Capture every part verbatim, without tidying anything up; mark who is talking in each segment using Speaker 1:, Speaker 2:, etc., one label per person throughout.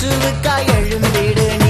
Speaker 1: இயேசுவுக்காய் எழுந்திடு நீ.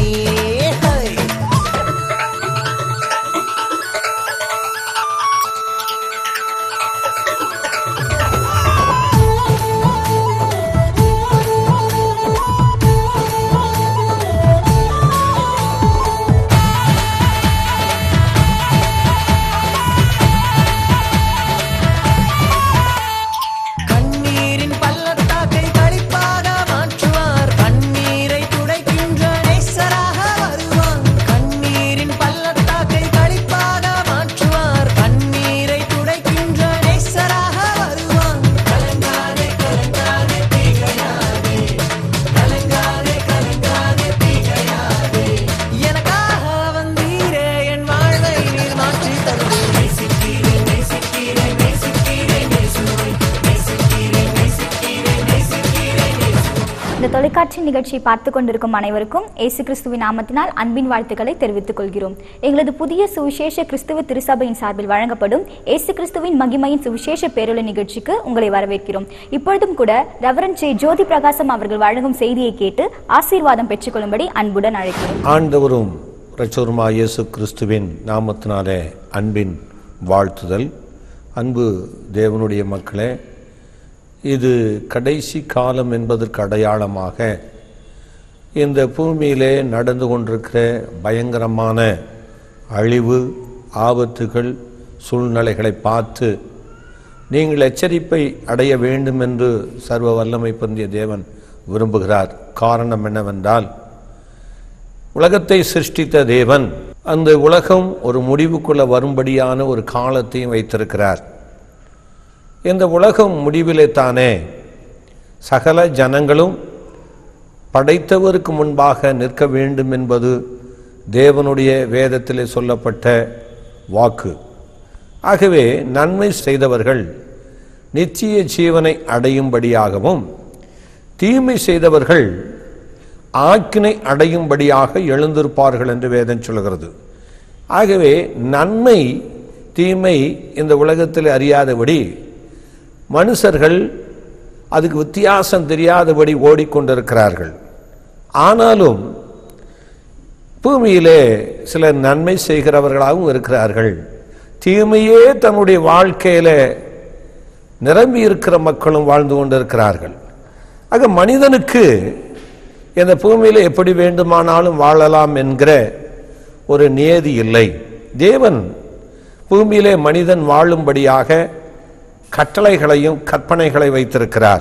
Speaker 2: தொலைக்காட்சி நிகழ்ச்சியை பார்த்து கொண்டிருக்கும் அனைவருக்கும் இயேசு கிறிஸ்துவின் நாமத்தினால் அன்பின் வாழ்த்துக்களை தெரிவித்துக் கொள்கிறோம். எங்களது புதிய சுவிசேஷ கிறிஸ்துவ திருசபையின் சார்பில் வழங்கப்படும் இயேசு கிறிஸ்துவின் மகிமையின் சுவிசேஷ பேரொளி நிகழ்ச்சிக்கு உங்களை வரவேற்கிறோம். இப்பொழுதும் கூட ரெவரண்ட் ஜே ஜோதி பிரகாசம் அவர்கள் வழங்கும் செய்தியை கேட்டு ஆசீர்வாதம் பெற்றுக்கொள்ளும்படி அன்புடன் அழைக்கிறோம்.
Speaker 3: ஆண்டவரும் இரட்சகருமாகிய இயேசு கிறிஸ்துவின் நாமத்தினாலே அன்பின் வாழ்த்துதல். அன்பு தேவனுடைய மக்களே, இது கடைசி காலம் என்பதற்கு அடையாளமாக இந்த பூமியிலே நடந்து கொண்டிருக்கிற பயங்கரமான அழிவு, ஆபத்துகள், சூழ்நிலைகளை பார்த்து நீங்கள் எச்சரிப்பை அடைய வேண்டும் என்று சர்வ வல்லமை பொருந்திய தேவன் விரும்புகிறார். காரணம் என்னவென்றால், உலகத்தை சிருஷ்டித்த தேவன் அந்த உலகம் ஒரு முடிவுக்குள்ள வரும்படியான ஒரு காலத்தையும் வைத்திருக்கிறார். இந்த உலகம் முடிவிலே தானே சகல ஜனங்களும் படைத்தவருக்கு முன்பாக நிற்க வேண்டும் என்பது தேவனுடைய வேதத்திலே சொல்லப்பட்ட வாக்கு. ஆகவே நன்மை செய்தவர்கள் நித்திய ஜீவனை அடையும்படியாகவும் தீமை செய்தவர்கள் ஆக்கினை அடையும்படியாக எழுந்திருப்பார்கள் என்று வேதம் சொல்கிறது. ஆகவே நன்மை தீமை இந்த உலகத்தில் அறியாதபடி மனுஷர்கள் அதுக்கு வித்தியாசம் தெரியாதபடி ஓடிக்கொண்டிருக்கிறார்கள். ஆனாலும் பூமியிலே சிலர் நன்மை செய்கிறவர்களாகவும் இருக்கிறார்கள். தீமையே தன்னுடைய வாழ்க்கையில நிரம்பி இருக்கிற மக்களும் வாழ்ந்து கொண்டிருக்கிறார்கள். ஆக மனிதனுக்கு இந்த பூமியில எப்படி வேண்டுமானாலும் வாழலாம் என்கிற ஒரு நியதி இல்லை. தேவன் பூமியிலே மனிதன் வாழும்படியாக கட்டளைகளையும் கற்பனைகளை வைத்திருக்கிறார்.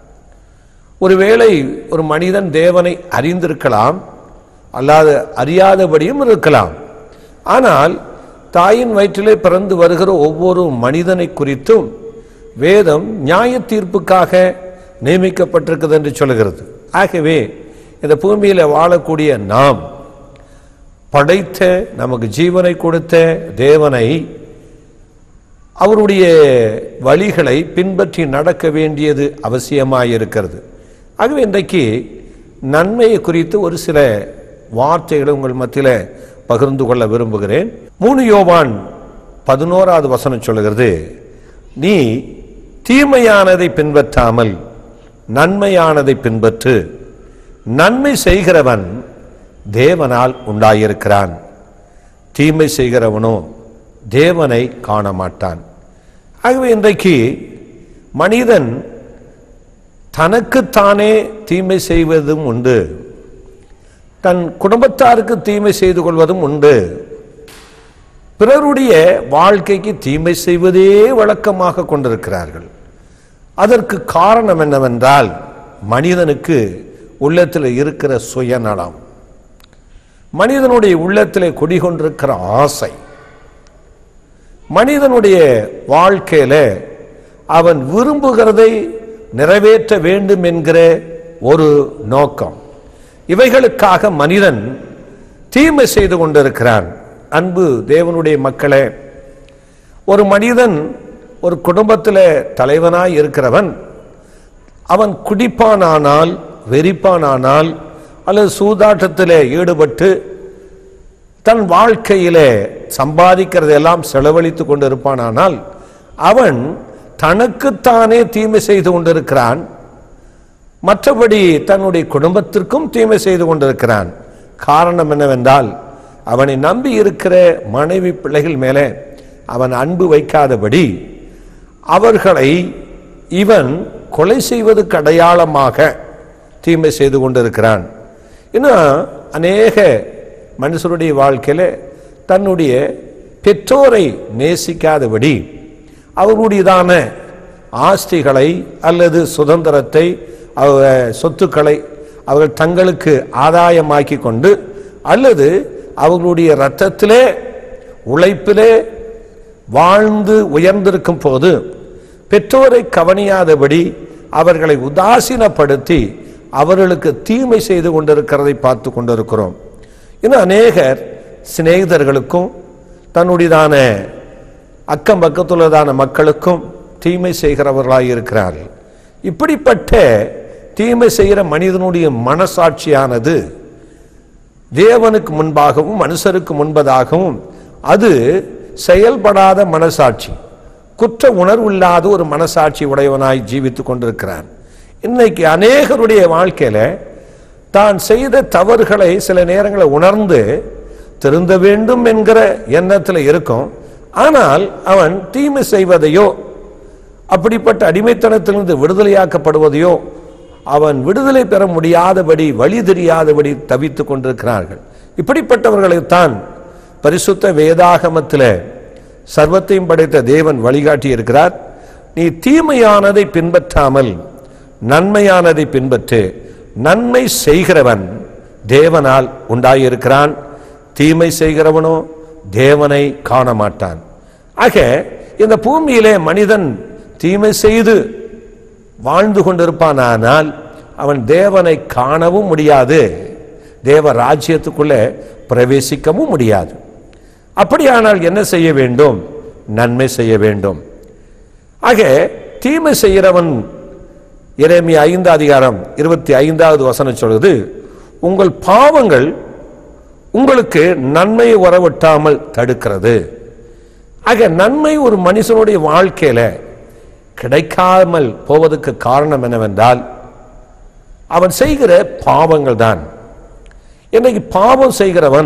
Speaker 3: ஒருவேளை ஒரு மனிதன் தேவனை அறிந்திருக்கலாம், அல்லாத அறியாதபடியும் இருக்கலாம். ஆனால் தாயின் வயிற்றிலே பிறந்து வருகிற ஒவ்வொரு மனிதனை குறித்தும் வேதம் நியாய தீர்ப்புக்காக நியமிக்கப்பட்டிருக்கிறது என்று சொல்கிறது. ஆகவே இந்த பூமியில வாழக்கூடிய நாம் படைத்த, நமக்கு ஜீவனை கொடுத்த தேவனை, அவருடைய வழிகளை பின்பற்றி நடக்க வேண்டியது அவசியமாயிருக்கிறது. ஆகவே இன்றைக்கு நன்மையை குறித்து ஒரு சில வார்த்தைகளை உங்கள் மத்தியில் பகிர்ந்து கொள்ள விரும்புகிறேன். மூணு யோவான் பதினோராவது வசனம் சொல்லுகிறது, நீ தீமையானதை பின்பற்றாமல் நன்மையானதை பின்பற்று, நன்மை செய்கிறவன் தேவனால் உண்டாயிருக்கிறான், தீமை செய்கிறவனோ தேவனை காண மாட்டான். ஆகவே இன்றைக்கு மனிதன் தனக்குத்தானே தீமை செய்வதும் உண்டு, தன் குடும்பத்தாருக்கு தீமை செய்து கொள்வதும் உண்டு, பிறருடைய வாழ்க்கைக்கு தீமை செய்வதே வழக்கமாக கொண்டிருக்கிறார்கள். அதற்கு காரணம் என்னவென்றால், மனிதனுக்கு உள்ளத்தில் இருக்கிற சுயநலம், மனிதனுடைய உள்ளத்தில் குடிகொண்டிருக்கிற ஆசை, மனிதனுடைய வாழ்க்கையில அவன் விரும்புகிறதை நிறைவேற்ற வேண்டும் என்கிற ஒரு நோக்கம், இவைகளுக்காக மனிதன் தீமை செய்து கொண்டிருக்கிறான். அன்பு தேவனுடைய மக்களே, ஒரு மனிதன் ஒரு குடும்பத்தில் தலைவனாய் இருக்கிறவன், அவன் குடிப்பானானால், வெறிப்பானானால், அல்லது சூதாட்டத்திலே ஈடுபட்டு தன் வாழ்க்கையிலே சம்பாதிக்கிறதெல்லாம் செலவழித்து கொண்டிருப்பானால் அவன் தனக்குத்தானே தீமை செய்து கொண்டிருக்கிறான். மற்றபடி தன்னுடைய குடும்பத்திற்கும் தீமை செய்து கொண்டிருக்கிறான். காரணம் என்னவென்றால், அவனை நம்பி இருக்கிற மனைவி பிள்ளைகள் மேலே அவன் அன்பு வைக்காதபடி அவர்களை இவன் கொலை செய்வதற்கு அடையாளமாக தீமை செய்து கொண்டிருக்கிறான். இன்னும் அநேக மனுஷருடைய வாழ்க்கையில் தன்னுடைய பெற்றோரை நேசிக்காதபடி அவர்களுடையதான ஆஸ்திகளை அல்லது சுதந்திரத்தை சொத்துக்களை அவர்கள் தங்களுக்கு ஆதாயமாக்கி கொண்டு அல்லது அவர்களுடைய இரத்தத்திலே உழைப்பிலே வாழ்ந்து உயர்ந்திருக்கும் போது பெற்றோரை கவனியாதபடி அவர்களை உதாசீனப்படுத்தி அவர்களுக்கு தீமை செய்து கொண்டிருக்கிறதை பார்த்து கொண்டிருக்கிறோம். இன்னும் அநேகர் சிநேகிதர்களுக்கும் தன்னுடையதான அக்கம் பக்கத்துள்ளதான மக்களுக்கும் தீமை செய்கிறவர்களாக இருக்கிறார்கள். இப்படிப்பட்ட தீமை செய்கிற மனிதனுடைய மனசாட்சியானது தேவனுக்கு முன்பாகவும் மனுஷருக்கு முன்பதாகவும் அது செயல்படாத மனசாட்சி, குற்ற உணர்வு இல்லாத ஒரு மனசாட்சி உடையவனாய் ஜீவித்துக் கொண்டிருக்கிறான். இன்னைக்கு அநேகருடைய வாழ்க்கையில தான் செய்த தவறுகளை சில நேரங்களில் உணர்ந்து திருந்த வேண்டும் என்கிற எண்ணத்தில் இருக்கும். ஆனால் அவன் தீமை செய்வதையோ அப்படிப்பட்ட அடிமைத்தனத்திலிருந்து விடுதலையாக்கப்படுவதையோ அவன் விடுதலை பெற முடியாதபடி வழி தெரியாதபடி தவித்துக் கொண்டிருக்கிறார்கள். இப்படிப்பட்டவர்களைத்தான் பரிசுத்த வேதாகமத்தில் சர்வத்தையும் படைத்த தேவன் வழிகாட்டி இருக்கிறார். நீ தீமையானதை பின்பற்றாமல் நன்மையானதை பின்பற்று. நன்மை செய்கிறவன் தேவனால் உண்டாயிருக்கிறான், தீமை செய்கிறவனோ தேவனை காண மாட்டான். ஆக இந்த பூமியிலே மனிதன் தீமை செய்து வாழ்ந்து கொண்டிருப்பானால் அவன் தேவனை காணவும் முடியாது, தேவ ராஜ்யத்துக்குள்ளே பிரவேசிக்கவும் முடியாது. அப்படியானால் என்ன செய்ய வேண்டும்? நன்மை செய்ய வேண்டும். ஆக தீமை செய்கிறவன் எரேமியா ஐந்து அதிகாரம் இருபத்தி ஐந்தாவது வசனம் சொல்வது, உங்கள் பாவங்கள் உங்களுக்கு நன்மையை வரவிட்டாமல் தடுக்கிறது. ஆக நன்மை ஒரு மனுஷனுடைய வாழ்க்கையில கிடைக்காமல் போவதற்கு காரணம் என்னவென்றால் அவன் செய்கிற பாவங்கள் தான். இன்னைக்கு பாவம் செய்கிறவன்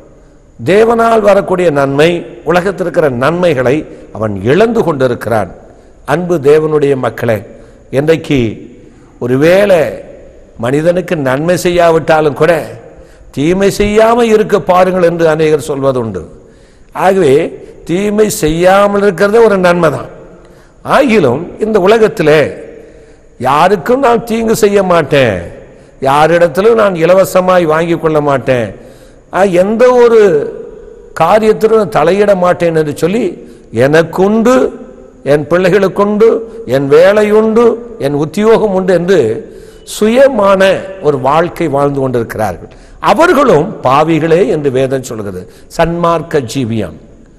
Speaker 3: தேவனால் வரக்கூடிய நன்மை, உலகத்தில் இருக்கிற நன்மைகளை அவன் இழந்து கொண்டிருக்கிறான். அன்பு தேவனுடைய மக்களே, இன்றைக்கு ஒருவேளை மனிதனுக்கு நன்மை செய்யாவிட்டாலும் கூட தீமை செய்யாமல் இருக்க பாருங்கள் என்று அநேகர் சொல்வதுண்டு. ஆகவே தீமை செய்யாமல் இருக்கிறதே ஒரு நன்மை தான். ஆகிலும் இந்த உலகத்தில் யாருக்கும் நான் தீங்கு செய்ய மாட்டேன், யாரிடத்திலும் நான் இலவசமாய் வாங்கி கொள்ள மாட்டேன், எந்த ஒரு காரியத்திலும் தலையிட மாட்டேன் என்று சொல்லி எனக்குண்டு, என் பிள்ளைகளுக்குண்டு, என் வேலையுண்டு, என் உத்தியோகம் உண்டு என்று சுயமான ஒரு வாழ்க்கை வாழ்ந்து கொண்டிருக்கிறார்கள். அவர்களும் பாவிகளே என்று வேதம் சொல்கிறது. சன்மார்க்க ஜீவியம்,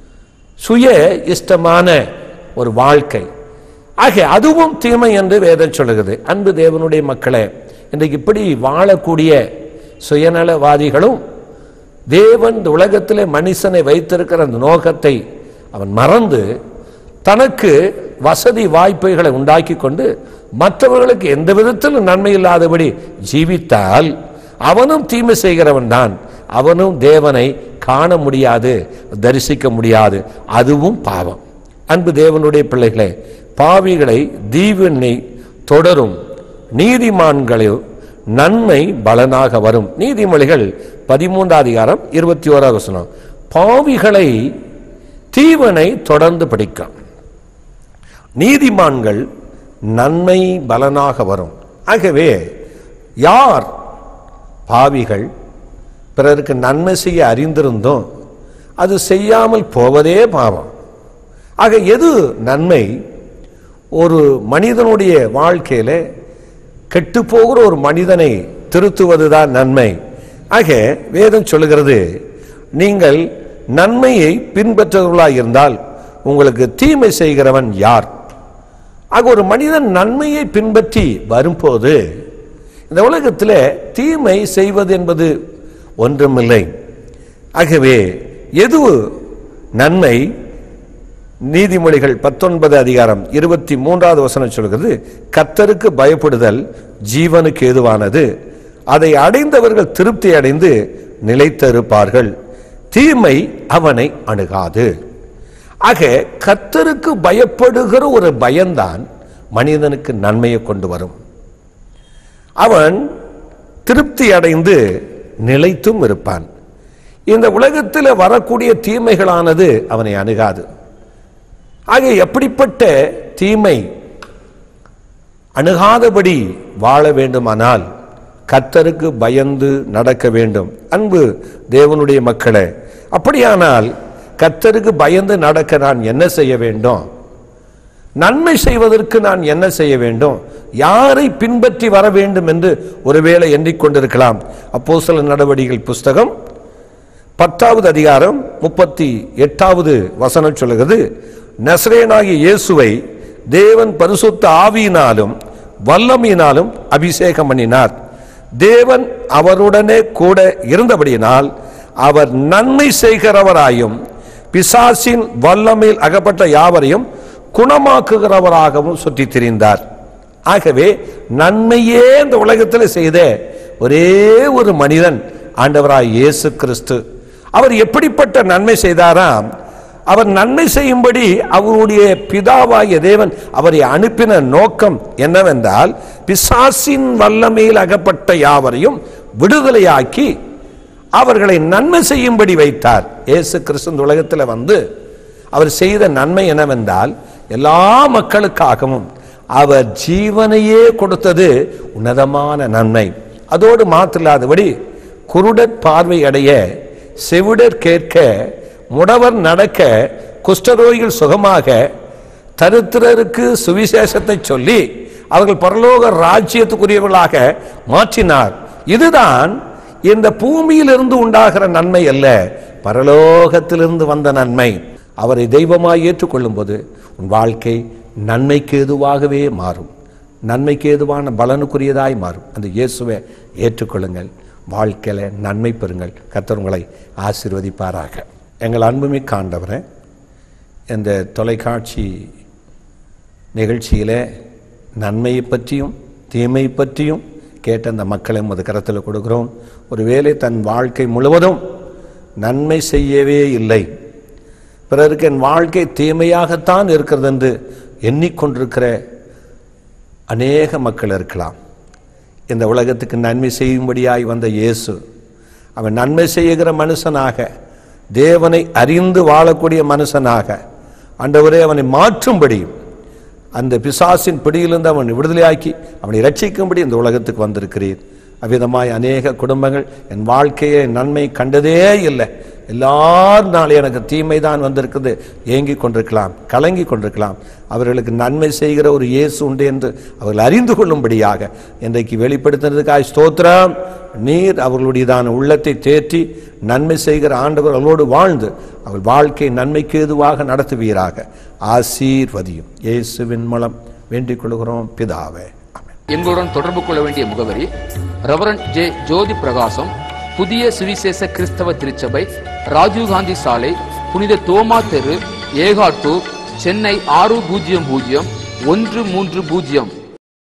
Speaker 3: சுய இஷ்டமான ஒரு வாழ்க்கை. ஆக அதுவும் தீமை என்று வேதம் சொல்கிறது. அன்பு தேவனுடைய மக்களே, இன்றைக்கு இப்படி வாழக்கூடிய சுயநலவாதிகளும் தேவன் இந்த உலகத்திலே மனுஷனை வைத்திருக்கிற அந்த நோக்கத்தை அவன் மறந்து தனக்கு வசதி வாய்ப்புகளை உண்டாக்கி கொண்டு மற்றவர்களுக்கு எந்த விதத்திலும் நன்மை இல்லாதபடி ஜீவித்தால் அவனும் தீமை செய்கிறவன் தான். அவனும் தேவனை காண முடியாது, தரிசிக்க முடியாது. அதுவும் பாவம். அன்பு தேவனுடைய பிள்ளைகளே, பாவிகளை தீவினை தொடரும், நீதிமான்களோ நன்மை பலனாக வரும். நீதிமொழிகள் பதிமூன்றாம் அதிகாரம் இருபத்தி ஓராவது வசனம். பாவிகளை தீவனை தொடர்ந்து படிக்கும், நீதிமான்கள் நன்மை பலனாக வரும். ஆகவே யார் பாவிகள் பிறருக்கு நன்மை செய்ய அறிந்திருந்தோம் அது செய்யாமல் போவதே பாவம். ஆக எது நன்மை? ஒரு மனிதனுடைய வாழ்க்கையில கெட்டு போகிற ஒரு மனிதனை திருத்துவதுதான் நன்மை. ஆக வேதம் சொல்லுகிறது, நீங்கள் நன்மையை பின்பற்றுவர்களாக இருந்தால் உங்களுக்கு தீமை செய்கிறவன் யார்? ஆக ஒரு மனிதன் நன்மையை பின்பற்றி வரும்போது இந்த உலகத்தில் தீமை செய்வது என்பது ஒன்றுமில்லை. ஆகவே எது நன்மை? நீதிமொழிகள் பத்தொன்பது அதிகாரம் இருபத்தி மூன்றாவது வசனம் சொல்கிறது, கர்த்தருக்கு பயப்படுதல் ஜீவனுக்கு ஏதுவானது, அதை அடைந்தவர்கள் திருப்தி அடைந்து நிலைத்திருப்பார்கள், தீமை அவனை அணுகாது. ஆக கர்த்தருக்கு பயப்படுகிற ஒரு பயம்தான் மனிதனுக்கு நன்மையை கொண்டு வரும். அவன் திருப்தி அடைந்து நிலைத்தும் இருப்பான். இந்த உலகத்தில் வரக்கூடிய தீமைகளானது அவனை அணுகாது. ஆக எப்படிப்பட்ட தீமை அணுகாதபடி வாழ வேண்டுமானால் கர்த்தருக்கு பயந்து நடக்க வேண்டும். அன்பு தேவனுடைய மக்களே, அப்படியானால் கர்த்தருக்கு பயந்து நடக்க நான் என்ன செய்ய வேண்டும்? நன்மை செய்வதற்கு நான் என்ன செய்ய வேண்டும்? யாரை பின்பற்றி வர வேண்டும் என்று ஒருவேளை எண்ணிக்கொண்டிருக்கலாம். அப்போஸ்தலர் நடவடிக்கைகள் புஸ்தகம் பத்தாவது அதிகாரம் முப்பத்தி எட்டாவது வசனம் சொல்லுகிறது, நசரேயனாகிய இயேசுவை தேவன் பரிசுத்த ஆவியினாலும் வல்லமையினாலும் அபிஷேகம் பண்ணினார். தேவன் அவருடனே கூட இருந்தபடியினால் அவர் நன்மை செய்கிறவராயும் பிசாசின் வல்லமையில் அகப்பட்ட யாவரையும் குணமாக்குகிறவராகவும் சுற்றி திரிந்தார். ஆகவே நன்மையே இந்த உலகத்தில் செய்த ஒரே ஒரு மனிதன் ஆண்டவராய் இயேசு கிறிஸ்து. அவர் எப்படிப்பட்ட நன்மை செய்தாராம்? அவர் நன்மை செய்யும்படி அவருடைய பிதாவாகிய தேவன் அவரை அனுப்பின நோக்கம் என்னவென்றால், பிசாசின் வல்லமையில் அகப்பட்ட யாவரையும் விடுதலையாக்கி அவர்களை நன்மை செய்யும்படி வைத்தார். இயேசு கிறிஸ்து உலகத்தில் வந்து அவர் செய்த நன்மை என்னவென்றால், எல்லா மக்களுக்காகவும் அவர் ஜீவனையே கொடுத்தது உன்னதமான நன்மை. அதோடு மாத்திராதபடி குருடர் பார்வை அடைய, செவிடர் கேட்க, முடவர் நடக்க, குஷ்டரோகிகள் சுகமாக, தரித்திரருக்கு சுவிசேஷத்தை சொல்லி அவர்கள் பரலோக ராஜ்யத்துக்குரியவர்களாக மாற்றினார். இதுதான் இந்த பூமியிலிருந்து உண்டாகிற நன்மை அல்ல, பரலோகத்திலிருந்து வந்த நன்மை. அவரை தெய்வமாய் ஏற்றுக்கொள்ளும் போது உன் வாழ்க்கை நன்மைக்கு ஏதுவாகவே மாறும், நன்மைக்கு ஏதுவான பலனுக்குரியதாய் மாறும். அந்த இயேசுவை ஏற்றுக்கொள்ளுங்கள், வாழ்க்கையில நன்மை பெறுங்கள். கர்த்தர் உங்களை ஆசீர்வதிப்பாராக. எங்கள் அன்புமிக்க ஆண்டவரே, இந்த தொலைக்காட்சி நிகழ்ச்சியிலே நன்மையை பற்றியும் தீமை பற்றியும் கேட்ட அந்த மக்களை உமது கரத்தில் கொடுக்கிறோம். ஒருவேளை தன் வாழ்க்கை முழுவதும் நன்மை செய்யவே இல்லை, பிறருக்கு என் வாழ்க்கை தீமையாகத்தான் இருக்கிறது என்று எண்ணிக்கொண்டிருக்கிற அநேக மக்கள் இருக்கலாம். இந்த உலகத்துக்கு நன்மை செய்யும்படியாய் வந்த இயேசு, அவன் நன்மை செய்கிற மனுஷனாக, தேவனை அறிந்து வாழக்கூடிய மனுஷனாக, ஆண்டவரே அவனை மாற்றும்படி, அந்த பிசாசின் பிடியிலிருந்து அவனை விடுதலையாக்கி அவனை ரட்சிக்கும்படி இந்த உலகத்துக்கு வந்திருக்கிறீர். அவ்விதமாய் அநேக குடும்பங்கள் என் வாழ்க்கையை நன்மை கண்டதே இல்லை, எல்லாரும் நாள் எனக்கு தீமை தான் வந்திருக்குது ஏங்கி கொண்டிருக்கலாம், கலங்கி கொண்டிருக்கலாம். அவர்களுக்கு நன்மை செய்கிற ஒரு இயேசு உண்டு என்று அவர்கள் அறிந்து கொள்ளும்படியாக இன்றைக்கு வெளிப்படுத்தினதுக்காக ஸ்தோத்திரம். நீர் அவர்களுடையதான உள்ளத்தை தேற்றி நன்மை செய்கிற ஆண்டவர் அவர்களோடு வாழ்ந்து அவள் வாழ்க்கை நன்மைக்கு ஏதுவாக நடத்துவீராக. ஆசீர்வதியும் இயேசுவின் மூலம் வேண்டிக் கொள்கிறோம் பிதாவே.
Speaker 4: எங்களுடன் தொடர்பு கொள்ள வேண்டிய முகவரி ரெவரண்ட் ஜே ஜோதி பிரகாசம், புதிய சுவிசேஷ கிறிஸ்தவ திருச்சபை, ராஜீவ்காந்தி சாலை, புனித தோமா தெரு, ஏகாட்டூர், சென்னை ஆறு பூஜ்ஜியம் பூஜ்ஜியம் ஒன்று மூன்று பூஜ்ஜியம்.